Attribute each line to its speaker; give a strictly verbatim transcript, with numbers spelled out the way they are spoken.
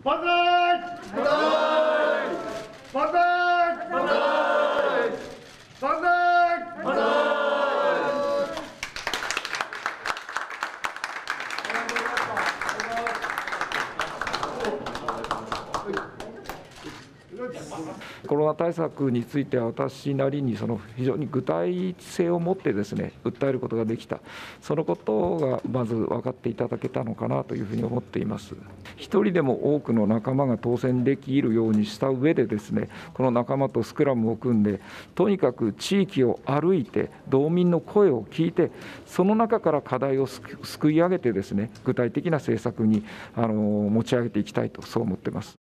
Speaker 1: 万歳！万歳！万歳！万歳！万歳！万歳！
Speaker 2: コロナ対策については、私なりにその非常に具体性を持ってですね、訴えることができた、そのことがまず分かっていただけたのかなというふうに思っています。一人でも多くの仲間が当選できるようにした上でですね、この仲間とスクラムを組んで、とにかく地域を歩いて、道民の声を聞いて、その中から課題をすくい上げてですね、具体的な政策にあの持ち上げていきたいと、そう思っています。